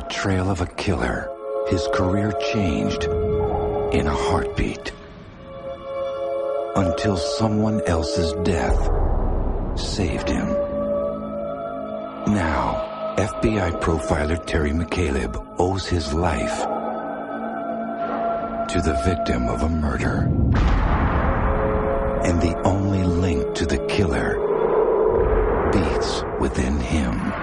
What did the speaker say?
trail of a killer, his career changed in a heartbeat. Until someone else's death saved him. Now, FBI profiler Terry McCaleb owes his life to the victim of a murder. And the only link to the killer beats within him.